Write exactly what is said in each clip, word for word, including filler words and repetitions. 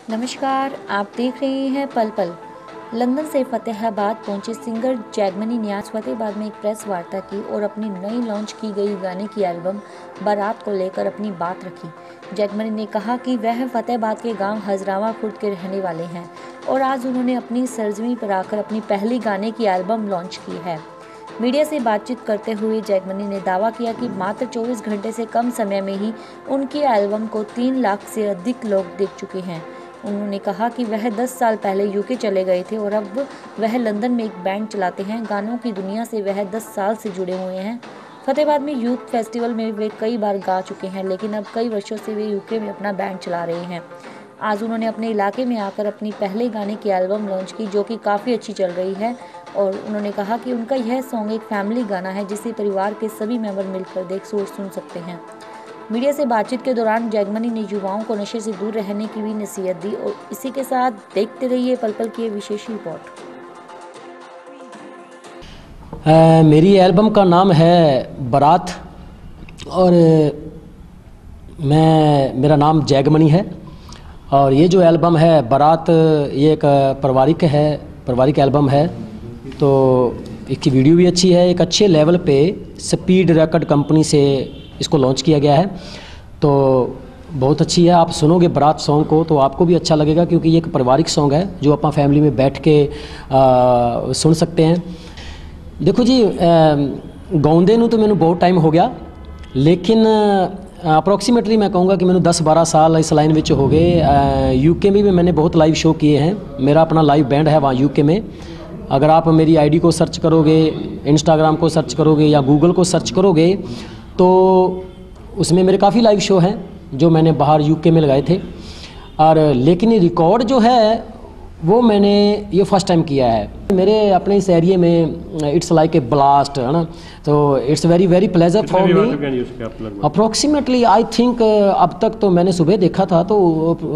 नमस्कार, आप देख रहे हैं पल पल। लंदन से फतेहाबाद पहुंचे सिंगर जैगमनी ने आज फतेहाबाद में एक प्रेस वार्ता की और अपनी नई लॉन्च की गई गाने की एल्बम बारात को लेकर अपनी बात रखी। जैगमनी ने कहा कि वह फतेहाबाद के गांव हजरावा खुर्द के रहने वाले हैं और आज उन्होंने अपनी सरजमी पर आकर अपनी पहली गाने की एल्बम लॉन्च की है। मीडिया से बातचीत करते हुए जैगमनी ने दावा किया कि मात्र चौबीस घंटे से कम समय में ही उनकी एल्बम को तीन लाख से अधिक लोग देख चुके हैं। उन्होंने कहा कि वह दस साल पहले यूके चले गए थे और अब वह लंदन में एक बैंड चलाते हैं। गानों की दुनिया से वह दस साल से जुड़े हुए हैं। फतेहाबाद में यूथ फेस्टिवल में वे कई बार गा चुके हैं, लेकिन अब कई वर्षों से वे यूके में अपना बैंड चला रहे हैं। आज उन्होंने अपने इलाके में आकर अपनी पहले गाने की एल्बम लॉन्च की, जो कि काफ़ी अच्छी चल रही है। और उन्होंने कहा कि उनका यह सॉन्ग एक फैमिली गाना है, जिसे परिवार के सभी मेंबर मिलकर देख सोच सुन सकते हैं। मीडिया से बातचीत के दौरान जैगमनी ने युवाओं को नशे से दूर रहने की भी नसीहत दी। और इसी के साथ देखते रहिए पल पल की विशेष रिपोर्ट। आ, मेरी एल्बम का नाम है बारात और मैं मेरा नाम जैगमनी है। और ये जो एल्बम है बारात, ये एक पारिवारिक है पारिवारिक एल्बम है। तो इसकी वीडियो भी अच्छी है। एक अच्छे लेवल पे स्पीड रिकॉर्ड कंपनी से इसको लॉन्च किया गया है, तो बहुत अच्छी है। आप सुनोगे बारात सॉन्ग को तो आपको भी अच्छा लगेगा, क्योंकि ये एक पारिवारिक सॉन्ग है जो अपना फैमिली में बैठ के आ, सुन सकते हैं। देखो जी, गाउंदे नूं तो मैंने बहुत टाइम हो गया, लेकिन अप्रॉक्सीमेटली मैं कहूँगा कि मैंने दस बारह साल इस लाइन में हो गए। यूके में भी मैंने बहुत लाइव शो किए हैं। मेरा अपना लाइव बैंड है वहाँ यूके में। अगर आप मेरी आईडी को सर्च करोगे, इंस्टाग्राम को सर्च करोगे या गूगल को सर्च करोगे, तो उसमें मेरे काफ़ी लाइव शो हैं जो मैंने बाहर यूके में लगाए थे। और लेकिन ये रिकॉर्ड जो है वो मैंने ये फर्स्ट टाइम किया है। मेरे अपने इस एरिया में इट्स लाइक ए ब्लास्ट, है ना। तो it's very very pleasure for me. Approximately I think अब तक तो मैंने सुबह देखा था तो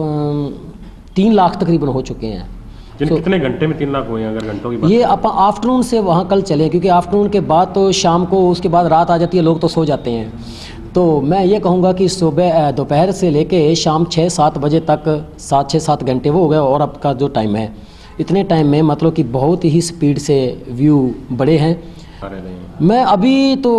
तीन लाख तकरीबन हो चुके हैं। तो कितने घंटे में तीन लाख हुए हैं अगर घंटों की बात? ये अपन आफ्टरनून से वहाँ कल चले, क्योंकि आफ्टरनून के बाद तो शाम को, उसके बाद रात आ जाती है, लोग तो सो जाते हैं। तो मैं ये कहूँगा कि सुबह दोपहर से लेके शाम छः सात बजे तक, सात छः सात घंटे वो हो गए। और अब का जो टाइम है, इतने टाइम में मतलब कि बहुत ही स्पीड से व्यू बड़े हैं। मैं अभी तो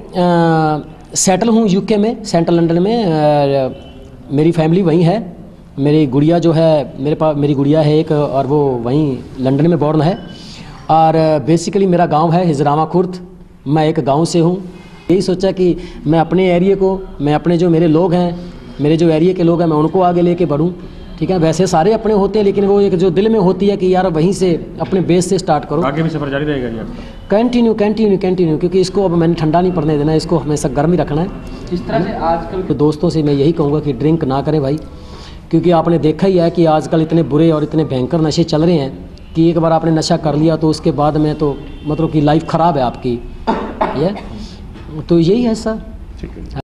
सेटल हूँ यूके में, सेंट्रल लंदन में। आ, मेरी फैमिली वहीं है। मेरी गुड़िया जो है, मेरे पास मेरी गुड़िया है एक, और वो वहीं लंदन में बॉर्न है। और बेसिकली मेरा गांव है हजरावा खुर्द। मैं एक गांव से हूं। यही सोचा कि मैं अपने एरिया को, मैं अपने जो मेरे लोग हैं, मेरे जो एरिया के लोग हैं, मैं उनको आगे लेके बढ़ूं। ठीक है, वैसे सारे अपने होते हैं, लेकिन वो एक जो दिल में होती है कि यार वहीं से अपने बेस से स्टार्ट करो। आगे भी सफर जारी रहेगा जी आपका? कंटिन्यू कंटिन्यू कंटिन्यू क्योंकि इसको अब मैंने ठंडा नहीं पड़ने देना, इसको हमेशा गर्म ही रखना है। इस तरह से आजकल तो दोस्तों से मैं यही कहूँगा कि ड्रिंक ना करें भाई, क्योंकि आपने देखा ही है कि आजकल इतने बुरे और इतने भयंकर नशे चल रहे हैं कि एक बार आपने नशा कर लिया तो उसके बाद में तो मतलब कि लाइफ ख़राब है आपकी। ये तो यही है सर।